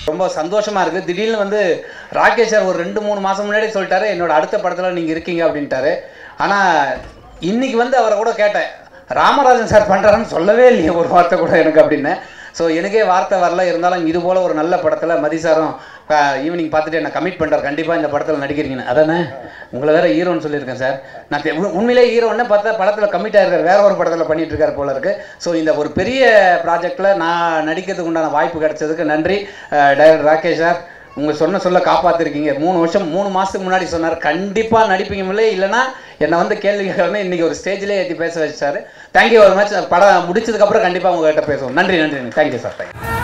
ரொம்ப சந்தோஷமாக இருக்குது. திடீர்னு வந்து ராகேஷ் சார் ஒரு 2-3 மாதம் முன்னாடி சொல்லிட்டாரு என்னோட அடுத்த படத்தில் நீங்கள் இருக்கீங்க அப்படின்ட்டாரு. ஆனால் இன்றைக்கி வந்து அவரை கூட கேட்டேன், ராமராஜன் சார் பண்ணுறாருன்னு சொல்லவே இல்லையே ஒரு வார்த்தை கூட எனக்கு அப்படின்னு. ஸோ எனக்கே வார்த்தை வரல. இருந்தாலும் இது போல் ஒரு நல்ல படத்தில் மதி சாரும் ஈவினிங் பார்த்துட்டு என்ன கமிட் பண்ணுறாரு, கண்டிப்பாக இந்த படத்தில் நடிக்கிறீங்கன்னு. அதானே உங்களை வேறு ஹீரோன்னு சொல்லியிருக்கேன் சார். நான் உண்மையிலே ஹீரோன்னு பார்த்தா படத்தில் கமிட் ஆகிருக்காரு, வேறு ஒரு படத்தில் பண்ணிகிட்டு இருக்காரு போல இருக்குது. ஸோ இந்த ஒரு பெரிய ப்ராஜெக்டில் நான் நடிக்கிறதுக்கு உண்டான வாய்ப்பு கிடைச்சதுக்கு நன்றி. டைரக்டர் ராகேஷ் சார், உங்கள் சொல்ல காப்பாற்றிருக்கீங்க. 3 மாதத்துக்கு முன்னாடி சொன்னார் கண்டிப்பாக நடிப்பீங்களே, இல்லைனா என்னை வந்து கேள்வி கேட்கறேன்னு இன்றைக்கி ஒரு ஸ்டேஜ்லேயே ஏற்றி பேச வச்சார். Thank you very much. படம் முடிச்சதுக்கப்புறம் கண்டிப்பாக உங்கள்கிட்ட பேசுவோம். நன்றி. Thank you sir. தேங்க்யூ.